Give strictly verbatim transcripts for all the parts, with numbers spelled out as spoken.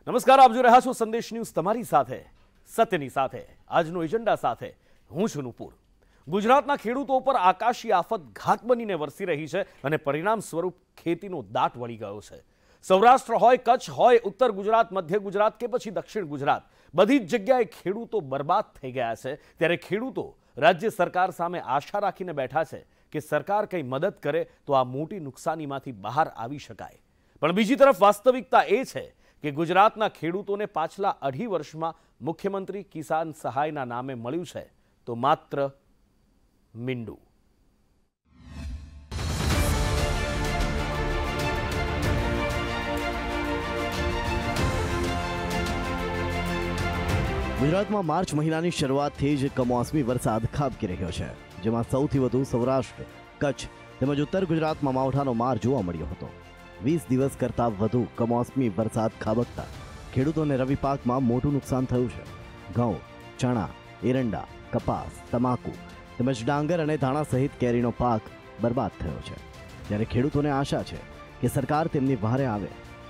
નમસ્કાર, આપ જોઈ રહ્યા છો સંદેશ ન્યૂઝ, તમારી સાથે સત્યની સાથે આજનો એજન્ડા સાથે હું છું નુપુર। ગુજરાતના ખેડૂતો પર આકાશી આફત ઘાત બનીને વરસી રહી છે અને પરિણામ સ્વરૂપ ખેતીનો દાટ વળી ગયો છે। સૌરાષ્ટ્ર હોય, કચ્છ હોય, ઉત્તર ગુજરાત, મધ્ય ગુજરાત કે પછી દક્ષિણ ગુજરાત, બધી જ જગ્યાએ ખેડૂતો બરબાદ થઈ ગયા છે। ત્યારે ખેડૂતો રાજ્ય સરકાર સામે આશા રાખીને બેઠા છે કે સરકાર કંઈ મદદ કરે તો આ મોટી નુકસાનીમાંથી બહાર આવી શકાય। પણ બીજી તરફ વાસ્તવિકતા એ છે કે ગુજરાતના ખેડૂતોને પાછલા અઢી વર્ષમાં મુખ્યમંત્રી કિસાન સહાયના નામે મળ્યું છે તો માત્ર મીંડું। ગુજરાતમાં માર્ચ મહિનાની શરૂઆતથી જ કમોસમી વરસાદ ખાબકી રહ્યો છે, જેમાં સૌથી વધુ સૌરાષ્ટ્ર, કચ્છ તેમજ ઉત્તર ગુજરાતમાં માવઠાનો માર જોવા મળ્યો હતો। વીસ દિવસ કરતાં વધુ કમોસમી વરસાદ ખાબકતા ખેડૂતોને રવિ પાકમાં મોટું નુકસાન થયું છે। ઘઉં, ચણા, એરંડા, કપાસ, તમાકુ તેમજ ડાંગર અને ધાણા સહિત કેરીનો પાક બરબાદ થયો છે। ત્યારે ખેડૂતોને આશા છે કે સરકાર તેમની વહારે આવે।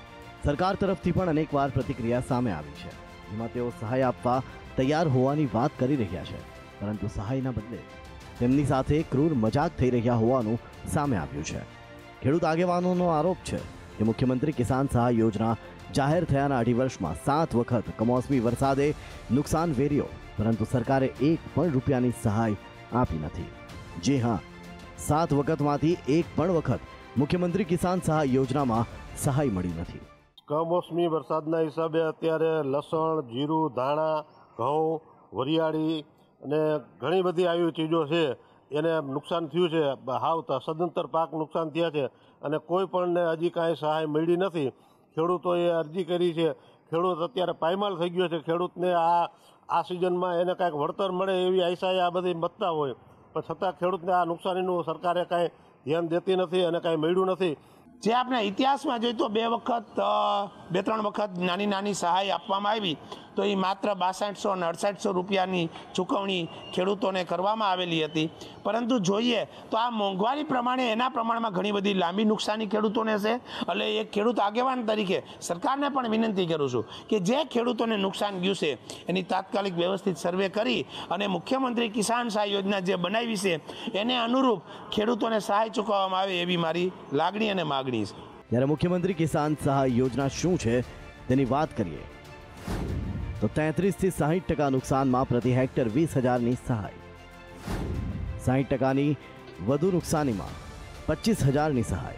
સરકાર તરફથી પણ અનેકવાર પ્રતિક્રિયા સામે આવી છે, જેમાં તેઓ સહાય આપવા તૈયાર હોવાની વાત કરી રહ્યા છે, પરંતુ સહાયના બદલે તેમની સાથે ક્રૂર મજાક થઈ રહ્યા હોવાનું સામે આવ્યું છે। ખેડૂત આગેવાનોનો આરોપ છે કે મુખ્યમંત્રી કિસાન સહાય યોજના જાહેર થયાના અઢી વર્ષમાં સાત વખત કમોસમી વરસાદે નુકસાન વેર્યો, પરંતુ સરકારે એક પણ રૂપિયાની સહાય આપી નથી। જી હા, સાત વખતમાંથી એક પણ વખત મુખ્યમંત્રી કિસાન સહાય યોજનામાં સહાય મળી નથી। કમોસમી વરસાદના હિસાબે અત્યારે લસણ, જીરું, ધાણા, ઘઉં, વરિયાળી અને ઘણી બધી આવી ચીજો છે એને નુકસાન થયું છે। હાવ સદંતર પાક નુકસાન થયા છે અને કોઈ પણને હજી કાંઈ સહાય મળી નથી। ખેડૂતોએ અરજી કરી છે, ખેડૂત અત્યારે પાયમાલ થઈ ગયો છે। ખેડૂતને આ આ સિઝનમાં એને કાંઈક વળતર મળે એવી આશાએ આ બધી મતતા હોય, પણ છતાં ખેડૂતને આ નુકસાનીનું સરકારે કાંઈ ધ્યાન દેતી નથી અને કાંઈ મળ્યું નથી। જે આપણે ઇતિહાસમાં જોઈએ તો બે વખત બે ત્રણ વખત નાની નાની સહાય આપવામાં આવી, તો એ માત્ર બાસઠસો અને અડસઠસો રૂપિયાની ચૂકવણી ખેડૂતોને કરવામાં આવેલી હતી। પરંતુ જોઈએ તો આ મોંઘવારી પ્રમાણે એના પ્રમાણમાં ઘણી બધી લાંબી નુકસાની ખેડૂતોને છે। એટલે એક ખેડૂત આગેવાન તરીકે સરકારને પણ વિનંતી કરું છું કે જે ખેડૂતોને નુકસાન ગયું છે એની તાત્કાલિક વ્યવસ્થિત સર્વે કરી અને મુખ્યમંત્રી કિસાન સહાય યોજના જે બનાવી છે એને અનુરૂપ ખેડૂતોને સહાય ચૂકવવામાં આવે એવી મારી લાગણી અને માગણી છે। ત્યારે મુખ્યમંત્રી કિસાન સહાય યોજના શું છે તેની વાત કરીએ તો તેત્રીસ થી સાહીઠ ટકા નુકસાનમાં પ્રતિ હેક્ટર વીસ હજારની સહાય, સાહીઠ ટકાની વધુ નુકસાનીમાં પચીસ હજારની સહાય,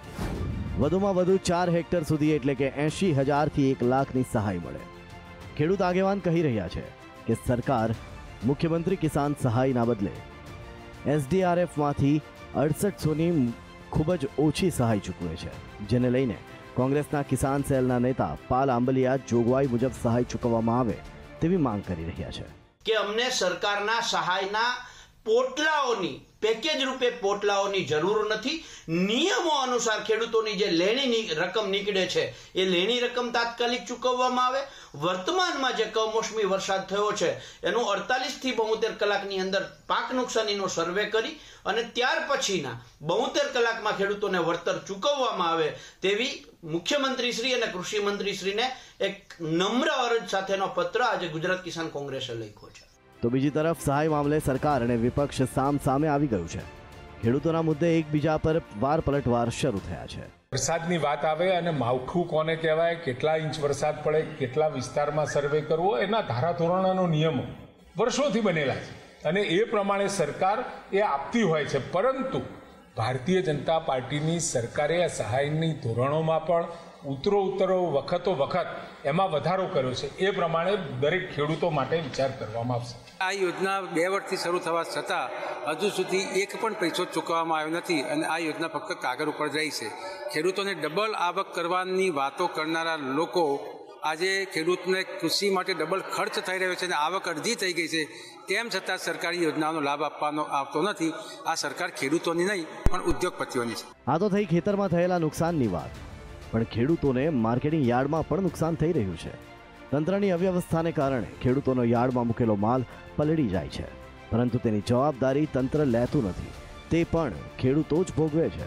વધુમાં વધુ ચાર હેક્ટર સુધી એટલે કે એંશી હજારથી એક લાખની સહાય મળે। ખેડૂત આગેવાન કહી રહ્યા છે કે સરકાર મુખ્યમંત્રી કિસાન સહાયના બદલે એસડીઆરએફમાંથી અડસઠસોની ખૂબ જ ઓછી સહાય ચૂકવે છે, જેને લઈને કોંગ્રેસના કિસાન સેલના નેતા પાલ આંબલિયા જોગવાઈ મુજબ સહાય ચૂકવવામાં આવે તેવી માંગ કરી રહ્યા છે કે અમને સરકારના સહાયના પોટલાઓની પેકેજ રૂપે પોટલાઓની જરૂર નથી। નિયમો અનુસાર ખેડૂતોની જે લેણી રકમ નીકળે છે એ લેણી રકમ તાત્કાલિક ચૂકવવામાં આવે। વર્તમાનમાં જે કમોસમી વરસાદ થયો છે એનું અડતાલીસ થી બોતેર કલાકની અંદર પાક નુકસાનીનો સર્વે કરી અને ત્યાર પછીના બોતેર કલાકમાં ખેડૂતોને વળતર ચૂકવવામાં આવે તેવી મુખ્યમંત્રી શ્રી અને કૃષિ મંત્રી શ્રીને એક નમ્ર અરજ સાથેનો પત્ર આજે ગુજરાત કિસાન કોંગ્રેસે લખ્યો છે। તો બીજી તરફ સહાય મામલે સરકાર અને વિપક્ષ સામ સામે આવી ગયું છે। ખેડૂતોના મુદ્દે એકબીજા પર વાર પલટવાર શરૂ થયા છે। વરસાદની વાત આવે અને માવઠું કોને કહેવાય, કેટલા ઇંચ વરસાદ પડે, કેટલા વિસ્તારમાં સર્વે કરવો, એના ધારાધોરણોનો નિયમો વર્ષોથી બનેલા છે અને એ પ્રમાણે સરકાર એ આપતી હોય છે। પરંતુ ભારતીય જનતા પાર્ટીની સરકારે આ સહાયની ધોરણોમાં પણ ઉતરો ઉતરો વખતો વખત એમાં વધારો કર્યો છે। એ પ્રમાણે દરેક ખેડૂતો માટે વિચાર કરવામાં આવશે। આ યોજના બે વર્ષથી શરૂ થવા છતાં હજુ સુધી એક પણ પૈસો ચૂકવવામાં આવ્યો નથી અને આ યોજના ફક્ત કાગળ ઉપર જાય છે। ખેડૂતોને ડબલ આવક કરવાની વાતો કરનારા લોકો આજે ખેડૂતને કૃષિ માટે ડબલ ખર્ચ થઈ રહ્યો છે અને આવક અડધી થઈ ગઈ છે, તેમ છતાં સરકારી યોજનાઓનો લાભ આપવાનો આવતો નથી। આ સરકાર ખેડૂતોની નહીં પણ ઉદ્યોગપતિઓની છે। આ તો થઈ ખેતરમાં થયેલા નુકસાનની વાત, પણ ખેડૂતોને માર્કેટિંગ યાર્ડમાં પણ નુકસાન થઈ રહ્યું છે। તંત્રની અવ્યવસ્થાને કારણે ખેડૂતોનો યાર્ડમાં મૂકેલો માલ પલળી જાય છે, પરંતુ તેની જવાબદારી તંત્ર લેતું નથી, તે પણ ખેડૂતો જ ભોગવે છે।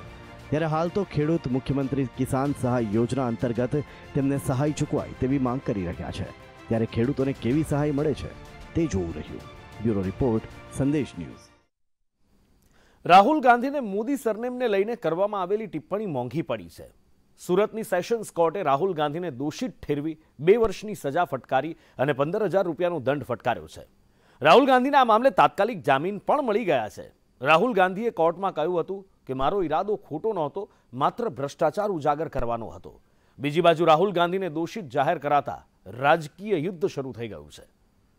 ત્યારે હાલ તો ખેડૂત મુખ્યમંત્રી કિસાન સહાય યોજના અંતર્ગત તેમને સહાય ચૂકવાય તેવી માંગ કરી રહ્યા છે। ત્યારે ખેડૂતોને કેવી સહાય મળે છે તે જોવું રહ્યું। Bureau report, Sandesh news. Rahul ગાંધીને મોદી સરનેમને લઈને કરવામાં આવેલી ટિપ્પણી મોંઘી પડી છે। સુરતની સેશન્સ કોર્ટે રાહુલ ગાંધીને દોષિત ઠેરવી બે વર્ષની સજા ફટકારી અને પંદર હજાર રૂપિયાનો દંડ ફટકાર્યો છે। રાહુલ ગાંધીને આ મામલે તાત્કાલિક જામીન પણ મળી ગયા છે। રાહુલ ગાંધીએ કોર્ટમાં કહ્યું હતું કે મારો ઈરાદો ખોટો નહોતો, માત્ર ભ્રષ્ટાચાર ઉજાગર કરવાનો હતો। બીજી બાજુ રાહુલ ગાંધીને દોષિત જાહેર કરાતા રાજકીય યુદ્ધ શરૂ થઈ ગયું છે।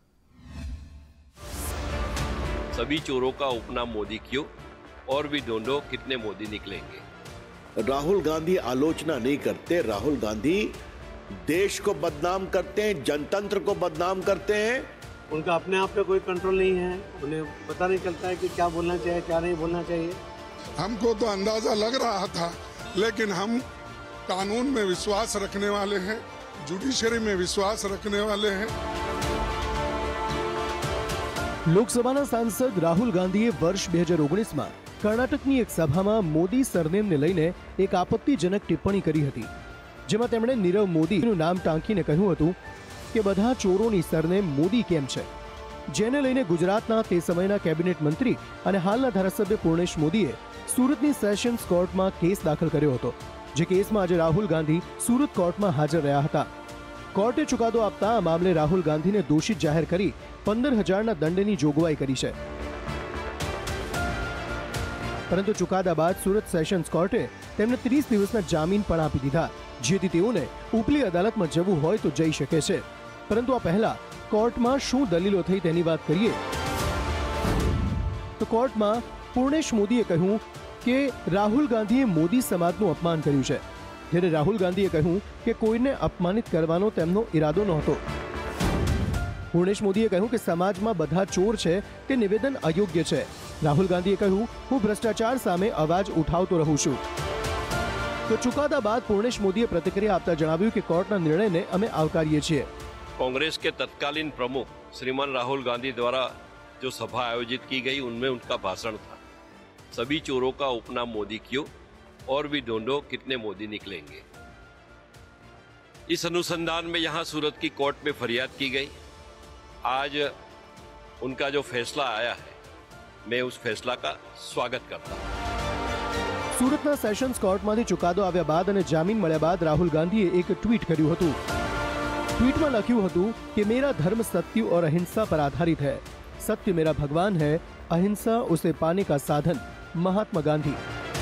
सभी चोरों का उपनाम मोदी क्यों और भी ढूंढो कितने मोदी निकलेंगे। राहुल गांधी आलोचना नहीं करते, राहुल गांधी देश को बदनाम करते हैं, जनतंत्र को बदनाम करते हैं। उनका अपने आप पे कोई कंट्रोल नहीं है, उन्हें पता नहीं चलता है कि क्या बोलना चाहिए क्या नहीं बोलना चाहिए। हमको तो अंदाजा लग रहा था, लेकिन हम कानून में विश्वास रखने वाले हैं, जुडिशरी में विश्वास रखने वाले हैं। લોકસભાના સાંસદ રાહુલ ગાંધીએ વર્ષ બે હજાર ઓગણીસમાં કર્ણાટકની એક સભામાં મોદી સરનેમને લઈને એક આપત્તિજનક ટિપ્પણી કરી હતી, જેમાં તેમણે નીરવ મોદીનું નામ ટાંકીને કહ્યું હતું કે બધા ચોરોની સરનેમ મોદી કેમ છે, જેને લઈને ગુજરાતના તે સમયના કેબિનેટ મંત્રી અને હાલના ધારાસભ્ય પૂર્ણેશ મોદીએ સુરતની સેશન્સ કોર્ટમાં કેસ દાખલ કર્યો હતો, જે કેસમાં આજે રાહુલ ગાંધી સુરત કોર્ટમાં હાજર રહ્યા હતા। કોર્ટે ચુકાદો આપતા આ મામલે રાહુલ ગાંધીને દોષિત જાહેર કરી પંદર હજારના દંડની જોગવાઈ કરી છે। પરંતુ ચુકાદા બાદ સુરત સેશન્સ કોર્ટે તેમને ત્રીસ દિવસના જામીન પણ આપી દીધા, જેથી તેઓને ઉપલી અદાલતમાં જવું હોય તો જઈ શકે છે। પરંતુ આ પહેલા કોર્ટમાં શું દલીલો થઈ તેની વાત કરીએ તો કોર્ટમાં પૂર્ણેશ મોદીએ કહ્યું કે રાહુલ ગાંધીએ મોદી સમાજનું અપમાન કર્યું છે, જ્યારે રાહુલ ગાંધીએ કહ્યું કે કોઈને અપમાનિત કરવાનો તેમનો ઈરાદો નહોતો। પૂર્ણેશ મોદીએ કહ્યું કે સમાજમાં બધા ચોર છે તે નિવેદન અયોગ્ય છે। રાહુલ ગાંધીએ કહ્યું હું ભ્રષ્ટાચાર સામે અવાજ ઉઠાવતો રહું છું। તો ચુકાદા બાદ પૂર્ણેશ મોદીએ પ્રતિક્રિયા આપતા જણાવ્યું કે કોર્ટના નિર્ણયને અમે આવકારીએ છીએ। कांग्रेस के तत्कालीन प्रमुख श्रीमान राहुल गांधी द्वारा जो सभा आयोजित की गई उनमें उनका भाषण था, सभी चोरों का उपनाम मोदी क्यों और भी ढूंढो कितने मोदी निकलेंगे। इस अनुसंधान में यहाँ सूरत की कोर्ट में फरियाद की गई। आज उनका जो फैसला आया है, मैं उस फैसला का स्वागत करता हूँ। સુરતના સેશન્સ કોર્ટમાંથી ચુકાદો આવ્યા બાદ અને જામીન મળ્યા બાદ રાહુલ ગાંધીએ એક ટ્વીટ કર્યું હતું। ટ્વીટમાં લખ્યું હતું કે मेरा धर्म सत्य और अहिंसा पर आधारित है, सत्य मेरा भगवान है, अहिंसा उसे पाने का साधन, महात्मा गांधी।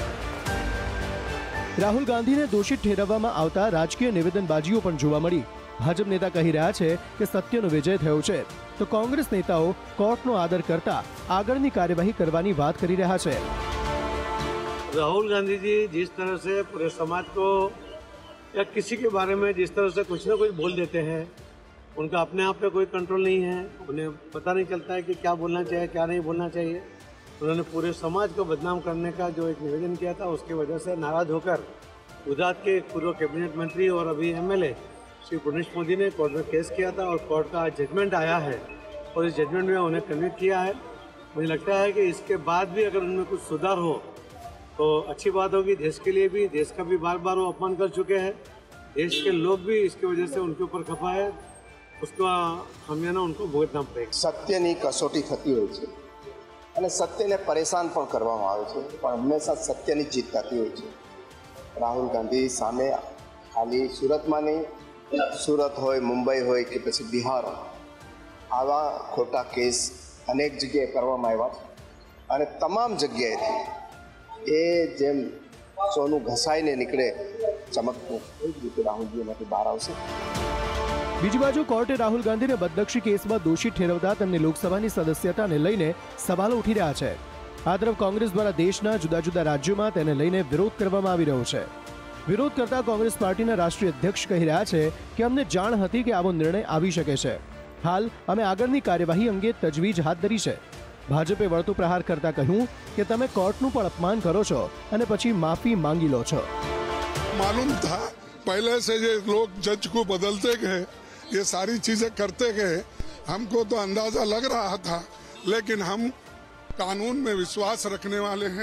રાહુલ ગાંધીને દોષિત ઠેરવવામાં આવતા રાજકીય નિવેદનબાજીઓ પણ જોવા મળી। ભાજપ નેતા કહી રહ્યા છે કે સત્યનો વિજય થયો છે, તો કોંગ્રેસ નેતાઓ કોર્ટનો આદર કરતા આગળની કાર્યવાહી કરવાની વાત કરી રહ્યા છે। राहुल गांधी जी जिस तरह से पूरे समाज को या किसी के बारे में जिस तरह से कुछ ना कुछ बोल देते हैं, उनका अपने आप पे कोई कंट्रोल नहीं है, उन्हें पता नहीं चलता है कि क्या बोलना चाहिए क्या नहीं बोलना चाहिए। उन्होंने पूरे समाज को बदनाम करने का जो एक निवेदन किया था, उसकी वजह से नाराज होकर गुजरात के पूर्व कैबिनेट मंत्री और अभी एमएलए श्री पूर्णेश मोदी ने कोर्ट में केस किया था और कोर्ट का जजमेंट आया है और इस जजमेंट में उन्हें कन्विक्ट किया है। मुझे लगता है कि इसके बाद भी अगर उनमें कुछ सुधार हो तो अच्छी बात होगी, देश के लिए भी। देश का भी बार बार वो अपमान कर चुके हैं, देश के लोग भी इसकी वजह से उनके ऊपर खफा है, उसका खामियाना उनको भुगतना पड़ेगा। સત્યની કસોટી થતી હોય છે અને સત્યને પરેશાન પણ કરવામાં આવે છે, પણ હંમેશા સત્યની જીત થતી હોય છે। રાહુલ ગાંધી સામે ખાલી સુરતમાં નહીં, સુરત હોય, મુંબઈ હોય કે પછી બિહાર હોય, આવા ખોટા કેસ અનેક જગ્યાએ કરવામાં આવ્યા છે અને તમામ જગ્યાએથી એ જેમ સોનું ઘસાઈને નીકળે ચમકતું એ જ રીતે રાહુલજી એમાંથી બહાર આવશે। બીજી બાજુ કોર્ટે રાહુલ ગાંધીને બદનક્ષી કેસમાં દોષિત ઠેરવતા તેમની લોકસભાની સદસ્યતાને લઈને સવાલો ઉઠી રહ્યા છે। આ તરફ કોંગ્રેસ દ્વારા દેશના જુદા જુદા રાજ્યોમાં તેને લઈને વિરોધ કરવામાં આવી રહ્યો છે। વિરોધ કરતા કોંગ્રેસ પાર્ટીના રાષ્ટ્રીય અધ્યક્ષ કહી રહ્યા છે કે અમને જાણ હતી કે આવો નિર્ણય આવી શકે છે। હાલ અમે આગળની કાર્યવાહી અંગે તજવીજ હાથ ધરી છે। ભાજપે વળતો પ્રહાર કરતા કહ્યું કે તમે કોર્ટનું પણ અપમાન કરો છો અને પછી માફી માંગી લો છો। मालूम था पहले से ये लोग जज को बदलते गए, ये सारी चीजें करते गए, हमको तो अंदाजा लग रहा था, लेकिन हम कानून में विश्वास रखने वाले हैं,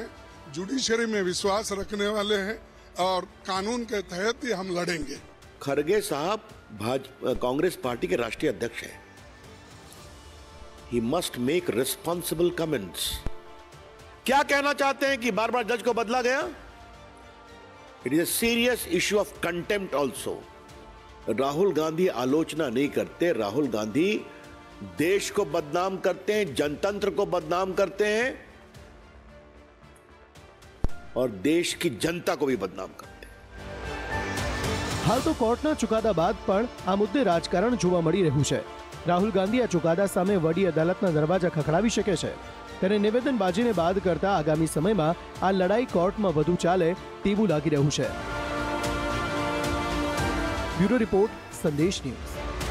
जुडिशरी में विश्वास रखने वाले हैं और कानून के तहत ही हम लड़ेंगे। खड़गे साहब भाजपा कांग्रेस पार्टी के राष्ट्रीय अध्यक्ष हैं। He must make responsible comments. क्या कहना चाहते हैं कि बार बार जज को बदला गया? It is a serious issue of contempt also. Rahul Gandhi आलोचना नहीं करते, राहुल गांधी देश को बदनाम करते हैं, जनतंत्र को बदनाम करते हैं और देश की जनता को भी बदनाम करते हैं। हाल तो कोर्टना चुकादा बाद पण आ मुद्दे राजकारण जोवा मળી રહ્યું છે। રાહુલ ગાંધી આ ચુકાદા સામે વડી અદાલતના દરવાજા ખખડાવી શકે છે। ત્યારે નિવેદનબાજીને બાદ કરતા આગામી સમયમાં આ લડાઈ કોર્ટમાં વધુ ચાલે તેવું લાગી રહ્યું છે। Bureau report, Sandesh news.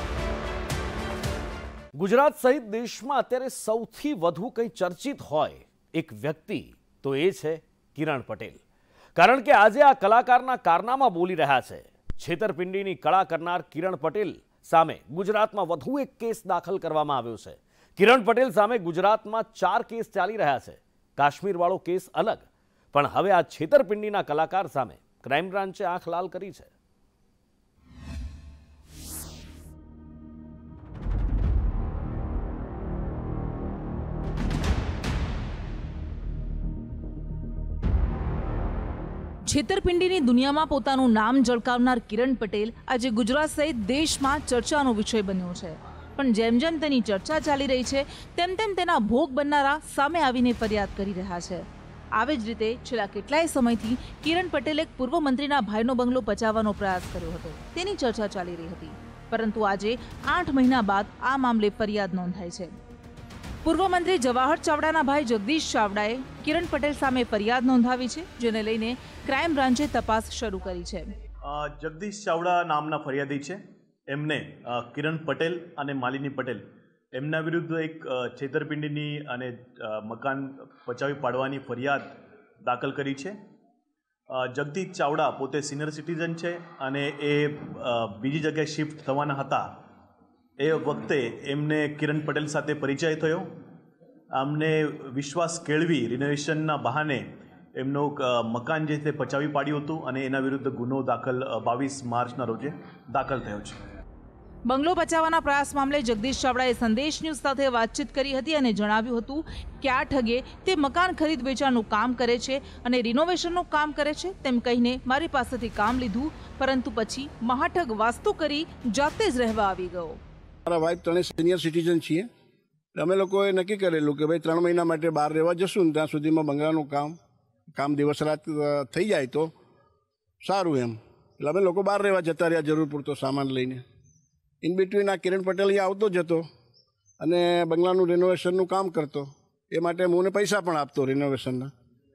Gujarat સહિત દેશમાં અત્યારે સૌથી વધુ કંઈ ચર્ચિત હોય એક વ્યક્તિ તો એ છે કિરણ પટેલ। કારણ કે આજે આ કલાકારના કારનામા બોલી રહ્યા છે। છેતરપિંડીની કળા કરનાર કિરણ પટેલ સામે ગુજરાતમાં વધુ એક કેસ દાખલ કરવામાં આવ્યો છે। કિરણ પટેલ સામે ગુજરાતમાં ચાર કેસ ચાલી રહ્યા છે। કાશ્મીરવાળો કેસ અલગ, પણ હવે આ છેતરપિંડીના કલાકાર સામે ક્રાઇમ બ્રાન્ચે આંખ લાલ કરી છે। છેતરપિંડીની દુનિયામાં પોતાનું નામ ઝળકાવનાર કિરણ પટેલ આજે ગુજરાત સહિત દેશમાં ચર્ચાનો વિષય બન્યો છે। પણ જેમ જેમ તેની ચર્ચા ચાલી રહી છે તેમ તેમ તેના ભોગ બનનારા સામે આવીને ફરિયાદ કરી રહ્યા છે। આવી જ રીતે છેલ્લા કેટલાય સમયથી કિરણ પટેલે એક પૂર્વ મંત્રીના ભાઈનો બંગલો પચાવવાનો પ્રયાસ કર્યો હતો, તેની ચર્ચા ચાલી રહી હતી। પરંતુ આજે આઠ મહિના બાદ આ મામલે ફરિયાદ નોંધાઈ છે। પૂર્વ મંત્રી જવાહર ચાવડાના ભાઈ જગદીશ ચાવડાએ કિરણ પટેલ સામે ફરિયાદ નોંધાવી છે, જેને લઈને ક્રાઇમ બ્રાન્ચે તપાસ શરૂ કરી છે। જગદીશ ચાવડા નામના ફરિયાદી છે, એમને કિરણ પટેલ અને માલિની પટેલ એમના વિરુદ્ધ એક છેતરપિંડીની અને મકાન પચાવી પાડવાની ફરિયાદ દાખલ કરી છે। જગદીશ ચાવડા પોતે સિનિયર સિટીઝન છે અને એ બીજી જગ્યાએ શિફ્ટ થવાના હતા। એ વખતે એમને કિરણ પટેલ સાથે પરિચય થયો। અમને વિશ્વાસ કેળવી રિનોવેશનના બહાને એમનું મકાન જે છે પચાવી પાડ્યું હતું અને એના વિરુદ્ધ ગુનો દાખલ બાવીસ માર્ચના રોજે દાખલ થયો છે। બંગલો બચાવવાના પ્રયાસ મામલે જગદીશ ચાવડાએ સંદેશ ન્યૂઝ સાથે વાતચીત કરી હતી અને જણાવ્યું હતું કે આ ઠગે તે મકાન ખરીદ વેચાણનું કામ કરે છે અને રિનોવેશનનું કામ કરે છે તેમ કહીને મારી પાસેથી કામ લીધું, પરંતુ પછી મહાઠગ વાસ્તુ કરી જાતે જ રહેવા આવી ગયો। મારા વાઇફ ત્રણે સિનિયર સિટીઝન છીએ, અમે લોકોએ નક્કી કરેલું કે ભાઈ ત્રણ મહિના માટે બહાર રહેવા જશું ને ત્યાં સુધીમાં બંગલાનું કામ કામ દિવસ રાત થઈ જાય તો સારું એમ, એટલે અમે લોકો બહાર રહેવા જતા રહ્યા જરૂર પૂરતો સામાન લઈને। ઇન બિટવીન આ કિરણ પટેલ અહીંયા આવતો જતો અને બંગલાનું રિનોવેશનનું કામ કરતો, એ માટે હું મને પૈસા પણ આપતો રિનોવેશનના।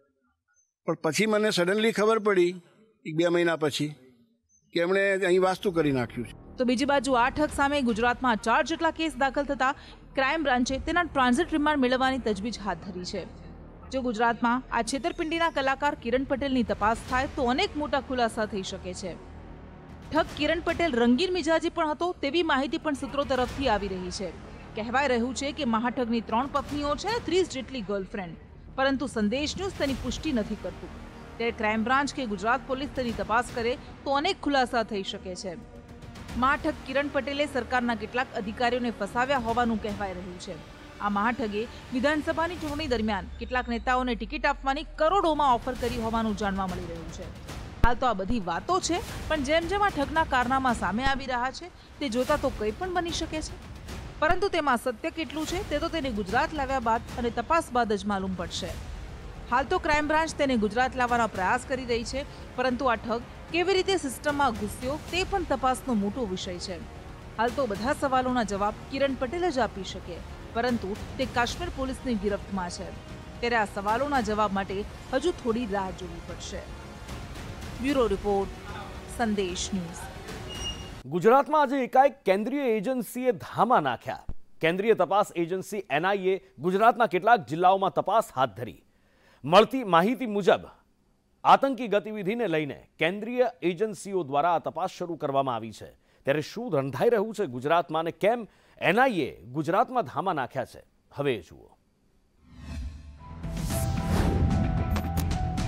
પણ પછી મને સડનલી ખબર પડી એક બે મહિના પછી કે એમણે અહીં વાસ્તુ કરી નાખ્યું છે। તો બીજી બાજુ આ ઠગ સામે ગુજરાતમાં ચાર જેટલા કેસ દાખલ થતા ક્રાઇમ બ્રાન્ચે તેના ટ્રાન્ઝિટ રિમાન્ડ મેળવવાની તજવીજ હાથ ધરી છે। જો ગુજરાતમાં આ છેતરપિંડીના કલાકાર કિરણ પટેલની તપાસ થાય તો અનેક મોટા ખુલાસા થઈ શકે છે। ઠગ કિરણ પટેલ રંગીન મિજાજી પણ હતો તેવી માહિતી પણ સૂત્રો તરફથી આવી રહી છે। કહેવાય રહ્યું છે કે મહાઠગની ત્રણ પત્નીઓ છે, ત્રીસ જેટલી ગર્લફ્રેન્ડ, પરંતુ સંદેશ ન્યૂઝ તેની પુષ્ટિ નથી કરતું। ત્યારે ક્રાઇમ બ્રાન્ચ કે ગુજરાત પોલીસ તેની તપાસ કરે તો અનેક ખુલાસા થઈ શકે છે। મહાઠગ કિરણ પટેલે સરકારના કેટલાક અધિકારીઓને ફસાવ્યા હોવાનું કહેવાય રહ્યું છે। આ મહાઠગે વિધાનસભાની ચૂંટણી દરમિયાન કેટલાક નેતાઓને ટિકિટ આપવાની કરોડોમાં ઓફર કરી હોવાનું જાણવા મળી રહ્યું છે। હાલ તો આ બધી વાતો છે, પણ જેમ જેમ આ ઠગના કારનામા સામે આવી રહ્યા છે તે જોતા તો કંઈ પણ બની શકે છે, પરંતુ તેમાં સત્ય કેટલું છે તે તો તેને ગુજરાત લાવ્યા બાદ અને તપાસ બાદ જ માલુમ પડશે। હાલ તો ક્રાઇમ બ્રાન્ચ તેને ગુજરાત લાવવાનો પ્રયાસ કરી રહી છે, પરંતુ આ ઠગ કેવી રીતે સિસ્ટમમાં ઘૂસ્યો તે પણ તપાસનો મોટો વિષય છે। હાલ તો બધા સવાલોના જવાબ કિરણ પટેલ જ આપી શકે, પરંતુ તે કાશ્મીર પોલીસની ગિરફ્તમાં છે। ત્યારે આ સવાલોના જવાબ માટે હજુ થોડી રાહ જોવી પડશે। Bureau report, Sandesh news. ગુજરાતમાં આજે એકાએક કેન્દ્રીય એજન્સીએ ધામા નાખ્યા। કેન્દ્રીય તપાસ એજન્સી એનઆઈએ ગુજરાતના કેટલાક જિલ્લાઓમાં તપાસ હાથ ધરી। મળતી માહિતી મુજબ આતંકી ગતિવિધિને લઈને કેન્દ્રીય એજન્સીઓ દ્વારા આ તપાસ શરૂ કરવામાં આવી છે। ત્યારે શું રંધાઈ રહ્યું છે ગુજરાતમાં અને કેમ એનઆઈએ ગુજરાતમાં ધામા નાખ્યા છે, હવે જુઓ।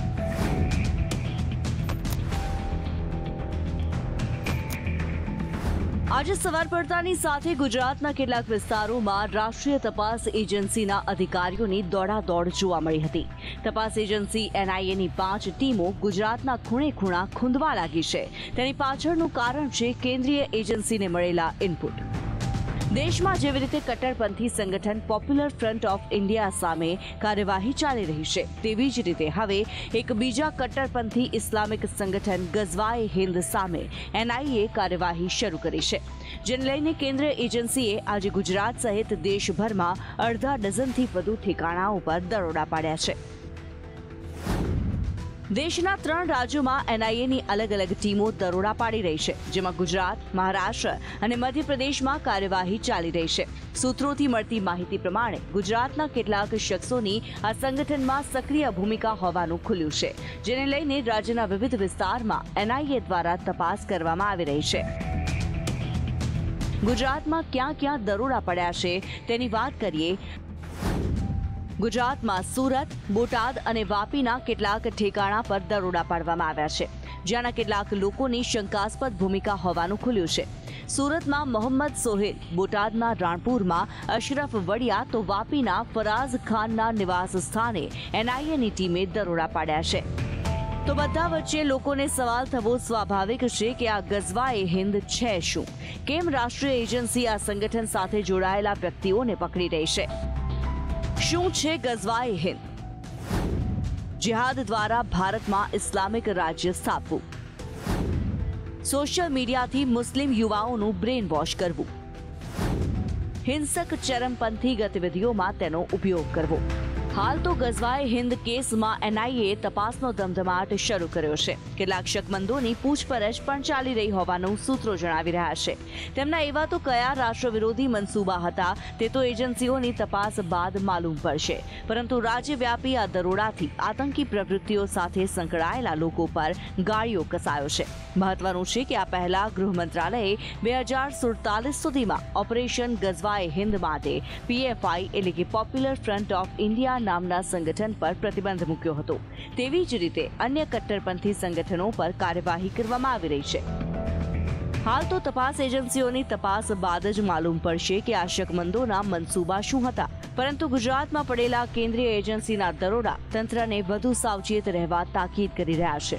આજે સવાર પડતાની સાથે ગુજરાતના કેટલાક વિસ્તારોમાં રાષ્ટ્રીય તપાસ એજન્સીના અધિકારીઓની દોડાદોડ જોવા મળી હતી. તપાસ એજન્સી એનઆઈએની પાંચ ટીમો ગુજરાતના ખૂણે ખૂણા ખૂંદવા લાગી છે. તેની પાછળનું કારણ છે કેન્દ્રીય એજન્સીને મળેલા ઇનપુટ. દેશમાં જેવી રીતે કટ્ટરપંથી સંગઠન પોપ્યુલર ફ્રન્ટ ઓફ ઇન્ડિયા સામે કાર્યવાહી ચાલી રહી છે, તેવી જ રીતે હવે એક બીજા કટ્ટરપંથી ઇસ્લામિક સંગઠન ગઝવાએ હિન્દ સામે એનઆઈએ કાર્યવાહી શરૂ કરી છે, જેને લઈને કેન્દ્રીય એજન્સીએ આજે ગુજરાત સહિત દેશભરમાં અડધા ડઝનથી વધુ ઠેકાણાઓ પર દરોડા પાડ્યા છે. દેશના ત્રણ રાજ્યોમાં એનઆઈએની અલગ અલગ ટીમો દરોડા પાડી રહી છે, જેમાં ગુજરાત, મહારાષ્ટ્ર અને મધ્યપ્રદેશમાં કાર્યવાહી ચાલી રહી છે. સૂત્રોથી મળતી માહિતી પ્રમાણે ગુજરાતના કેટલાક શખ્સોની આ સંગઠનમાં સક્રિય ભૂમિકા હોવાનું ખુલ્યું છે, જેને લઈને રાજ્યના વિવિધ વિસ્તારમાં એનઆઈએ દ્વારા તપાસ કરવામાં આવી રહી છે. ગુજરાતમાં ક્યાં ક્યાં દરોડા પડ્યા છે તેની વાત કરીએ. ગુજરાતમાં સુરત, બોટાદ અને વાપીના કેટલાક ઠેકાણા પર દરોડા પાડવામાં આવ્યા છે, જ્યાંના કેટલાક લોકોની શંકાસ્પદ ભૂમિકા હોવાનું ખુલ્યું છે. સુરતમાં મોહમ્મદ સોહેલ, બોટાદના રાણપુરમાં અશરફ વડિયા તો વાપીના ફરાઝ ખાનના નિવાસ સ્થાને એનઆઈએની ટીમે દરોડા પાડ્યા છે. તો બધા વચ્ચે લોકોને સવાલ થવો સ્વાભાવિક છે કે આ ગઝવાએ હિન્દ છે શું? કેમ રાષ્ટ્રીય એજન્સી આ સંગઠન સાથે જોડાયેલા વ્યક્તિઓને પકડી રહી છે? શું છે ગઝવાએ હિન્દ? જિહાદ દ્વારા ભારતમાં ઇસ્લામિક રાજ્ય સ્થાપવું, સોશિયલ મીડિયાથી મુસ્લિમ યુવાઓનું બ્રેન વોશ કરવું, હિંસક ચરમપંથી ગતિવિધિઓમાં તેનો ઉપયોગ કરવો. હાલ તો ગઝવાએ હિન્દ કેસમાં એનઆઈએ તપાસનો ધમધમાટ શરૂ કર્યો છે. કેટલાક શકમંદોની પૂછપરછ પણ ચાલી રહી હોવાનું સૂત્રો જણાવી રહ્યા છે. તેમના એવા તો કયા રાષ્ટ્ર વિરોધી મનસૂબા હતા તે તો એજન્સીઓની તપાસ બાદ માલુમ પડશે, પરંતુ રાજ્યવ્યાપી આ દરોડાથી આતંકી પ્રવૃત્તિઓ સાથે સંકળાયેલા લોકો પર ગાળિયો કસાયો છે. મહત્વનું છે કે આ પહેલા ગૃહ મંત્રાલયે બે હજાર સુડતાલીસ સુધીમાં ઓપરેશન ગઝવાએ હિન્દ માટે પીએફઆઈ એટલે કે પોપ્યુલર ફ્રન્ટ ઓફ ઇન્ડિયા નામના સંગઠન પર પ્રતિબંધ મૂક્યો હતો. તેવી જ રીતે અન્ય કટ્ટરપંથી સંગઠનો પર કાર્યવાહી કરવામાં આવી રહી છે. હાલ તો તપાસ એજન્સીઓની તપાસ બાદ જ માલુમ પડશે કે આ શકમંદોના મનસૂબા શું હતા, પરંતુ ગુજરાતમાં પડેલા કેન્દ્રીય એજન્સીના દરોડા તંત્રને વધુ સાવચેત રહેવા તાકીદ કરી રહ્યા છે.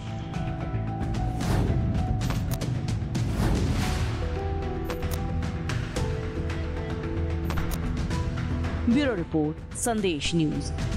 Bureau report, Sandesh news.